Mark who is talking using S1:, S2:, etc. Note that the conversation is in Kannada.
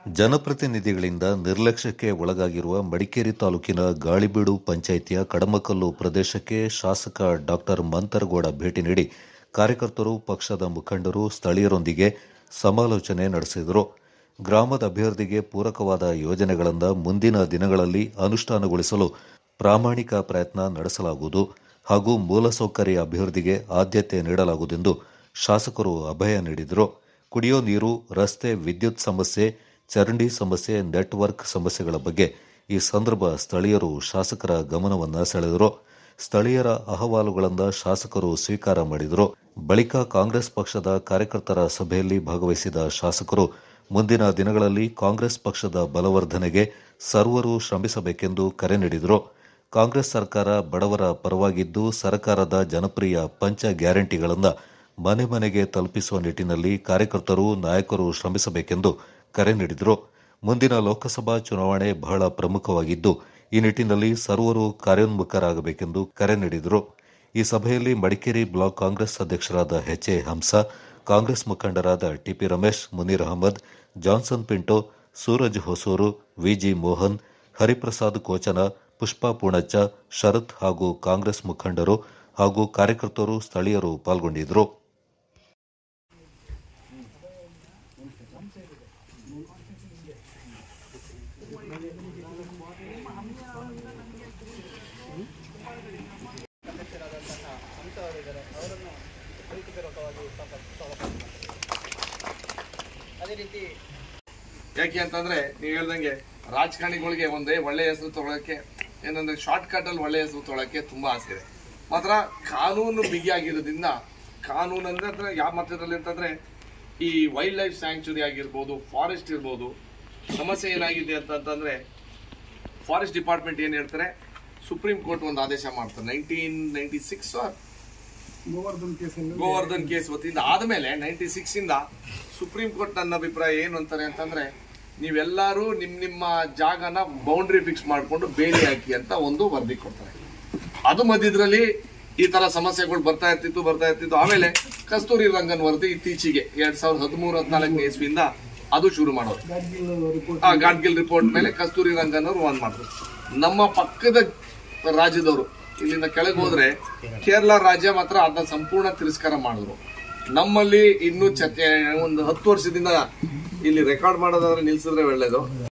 S1: ಜನಪ್ರತಿನಿಧಿಗಳಿಂದ ನಿರ್ಲಕ್ಷ್ಯಕ್ಕೆ ಒಳಗಾಗಿರುವ ಮಡಿಕೇರಿ ತಾಲೂಕಿನ ಗಾಳಿಬೀಡು ಪಂಚಾಯಿತಿಯ ಕಡಮಕಲ್ಲು ಪ್ರದೇಶಕ್ಕೆ ಶಾಸಕ ಡಾ ಮಂತರಗೌಡ ಭೇಟಿ ನೀಡಿ ಕಾರ್ಯಕರ್ತರು, ಪಕ್ಷದ ಮುಖಂಡರು, ಸ್ಥಳೀಯರೊಂದಿಗೆ ಸಮಾಲೋಚನೆ ನಡೆಸಿದರು. ಗ್ರಾಮದ ಅಭಿವೃದ್ಧಿಗೆ ಪೂರಕವಾದ ಯೋಜನೆಗಳನ್ನು ಮುಂದಿನ ದಿನಗಳಲ್ಲಿ ಅನುಷ್ಠಾನಗೊಳಿಸಲು ಪ್ರಾಮಾಣಿಕ ಪ್ರಯತ್ನ ನಡೆಸಲಾಗುವುದು ಹಾಗೂ ಮೂಲಸೌಕರ್ಯ ಅಭಿವೃದ್ಧಿಗೆ ಆದ್ಯತೆ ನೀಡಲಾಗುವುದೆಂದು ಶಾಸಕರು ಅಭಯ ನೀಡಿದರು. ಕುಡಿಯೋ ನೀರು, ರಸ್ತೆ, ವಿದ್ಯುತ್ ಸಮಸ್ಯೆ, ಚರಂಡಿ ಸಮಸ್ಯೆ, ನೆಟ್ವರ್ಕ್ ಸಮಸ್ಯೆಗಳ ಬಗ್ಗೆ ಈ ಸಂದರ್ಭ ಸ್ಥಳೀಯರು ಶಾಸಕರ ಗಮನವನ್ನು ಸೆಳೆದರು. ಸ್ಥಳೀಯರ ಅಹವಾಲುಗಳನ್ನು ಶಾಸಕರು ಸ್ವೀಕಾರ ಮಾಡಿದರು. ಬಳಿಕ ಕಾಂಗ್ರೆಸ್ ಪಕ್ಷದ ಕಾರ್ಯಕರ್ತರ ಸಭೆಯಲ್ಲಿ ಭಾಗವಹಿಸಿದ ಶಾಸಕರು ಮುಂದಿನ ದಿನಗಳಲ್ಲಿ ಕಾಂಗ್ರೆಸ್ ಪಕ್ಷದ ಬಲವರ್ಧನೆಗೆ ಸರ್ವರು ಶ್ರಮಿಸಬೇಕೆಂದು ಕರೆ ನೀಡಿದರು. ಕಾಂಗ್ರೆಸ್ ಸರ್ಕಾರ ಬಡವರ ಪರವಾಗಿದ್ದು ಸರ್ಕಾರದ ಜನಪ್ರಿಯ ಪಂಚ ಗ್ಯಾರಂಟಿಗಳನ್ನು ಮನೆ ಮನೆಗೆ ತಲುಪಿಸುವ ನಿಟ್ಟಿನಲ್ಲಿ ಕಾರ್ಯಕರ್ತರು, ನಾಯಕರು ಶ್ರಮಿಸಬೇಕೆಂದು ಕರೆ ನೀಡಿದರು. ಮುಂದಿನ ಲೋಕಸಭಾ ಚುನಾವಣೆ ಬಹಳ ಪ್ರಮುಖವಾಗಿದ್ದು ಈ ನಿಟ್ಟಿನಲ್ಲಿ ಸರ್ವರು ಕಾರ್ಯೋನ್ಮುಖರಾಗಬೇಕೆಂದು ಕರೆ ನೀಡಿದರು. ಈ ಸಭೆಯಲ್ಲಿ ಮಡಿಕೇರಿ ಬ್ಲಾಕ್ ಕಾಂಗ್ರೆಸ್ ಅಧ್ಯಕ್ಷರಾದ ಎಚ್.ಎ. ಹಂಸ, ಕಾಂಗ್ರೆಸ್ ಮುಖಂಡರಾದ ಟಿಪಿ ರಮೇಶ್, ಮುನೀರ್ ಅಹಮದ್, ಜಾನ್ಸನ್ ಪಿಂಟೋ, ಸೂರಜ್ ಹೊಸೂರು, ವಿಜಿ ಮೋಹನ್, ಹರಿಪ್ರಸಾದ್ ಕೋಚನ, ಪುಷ್ಪಾ ಪೂಣಚ್ಚ, ಶರತ್ ಹಾಗೂ ಕಾಂಗ್ರೆಸ್ ಮುಖಂಡರು ಹಾಗೂ ಕಾರ್ಯಕರ್ತರು, ಸ್ಥಳೀಯರು ಪಾಲ್ಗೊಂಡಿದ್ದರು.
S2: ಯಾಕೆ ಅಂತಂದ್ರೆ ನೀವು ಹೇಳ್ದಂಗೆ ರಾಜಕಾರಣಿಗಳಿಗೆ ಒಂದೇ ಒಳ್ಳೆ ಹೆಸರು ತೊಗೊಳಕ್ಕೆ ಏನಂದ್ರೆ ಶಾರ್ಟ್ ಕಟ್ ಅಲ್ಲಿ ಒಳ್ಳೆ ಹೆಸರು ತೊಗೊಳಕ್ಕೆ ತುಂಬಾ ಆಸೆ ಇದೆ. ಮಾತ್ರ ಕಾನೂನು ಬಿಗಿಯಾಗಿರೋದ್ರಿಂದ ಕಾನೂನು ಅಂದ್ರೆ ಯಾವ ಮಟ್ಟದಲ್ಲಿ ಅಂತಂದ್ರೆ ಈ ವೈಲ್ಡ್ ಲೈಫ್ ಸ್ಯಾಂಕ್ಚುರಿ ಆಗಿರ್ಬೋದು, ಫಾರೆಸ್ಟ್ ಇರ್ಬೋದು, ಸಮಸ್ಯೆ ಏನಾಗಿದೆ ಅಂತಂದ್ರೆ ಫಾರೆಸ್ಟ್ ಡಿಪಾರ್ಟ್ಮೆಂಟ್ ಏನ್ ಹೇಳ್ತಾರೆ, ಸುಪ್ರೀಂ ಕೋರ್ಟ್ ಒಂದು ಆದೇಶ ಮಾಡ್ತಾರೆ 1996 ಗೋವರ್ಧನ್ ಕೇಸ್ ವತಿಯಿಂದ ಆದ್ಮೇಲೆ 96 ಇಂದ ಸುಪ್ರೀಂ ಕೋರ್ಟ್ ನನ್ನ ಅಭಿಪ್ರಾಯ ಏನು ಅಂತಾರೆ ಅಂತಂದ್ರೆ ನೀವೆಲ್ಲರೂ ನಿಮ್ಮ ಜಾಗನ ಬೌಂಡ್ರಿ ಫಿಕ್ಸ್ ಮಾಡ್ಕೊಂಡು ಬೇಲಿ ಹಾಕಿ ಅಂತ ಒಂದು ವರದಿ ಕೊಡ್ತಾರೆ. ಅದು ಮಧ್ಯದಲ್ಲಿ ಈ ತರ ಸಮಸ್ಯೆಗಳು ಬರ್ತಾ ಇರ್ತಿತ್ತು. ಆಮೇಲೆ ಕಸ್ತೂರಿ ರಂಗನ್ ವರದಿ ಇತ್ತೀಚೆಗೆ 2013-14 ಇಸ್ವಿಯಿಂದ ಅದು ಶುರು ಮಾಡೋದು. ಗಾಡ್ಗಿಲ್ ರಿಪೋರ್ಟ್ ಮೇಲೆ ಕಸ್ತೂರಿ ರಂಗನ್ ಅವರು ಒಂದ್ ಮಾಡಿದ್ರು. ನಮ್ಮ ಪಕ್ಕದ ರಾಜ್ಯದವರು ಇಲ್ಲಿಂದ ಕೆಳಗೆ ಹೋದ್ರೆ ಕೇರಳ ರಾಜ್ಯ ಮಾತ್ರ ಅದನ್ನ ಸಂಪೂರ್ಣ ತಿರಸ್ಕಾರ ಮಾಡಿದ್ರು. ನಮ್ಮಲ್ಲಿ ಇನ್ನೂ ಒಂದು 10 ವರ್ಷದಿಂದ ಇಲ್ಲಿ ರೆಕಾರ್ಡ್ ಮಾಡೋದಾದ್ರೆ ನಿಲ್ಸಿದ್ರೆ ಒಳ್ಳೇದು.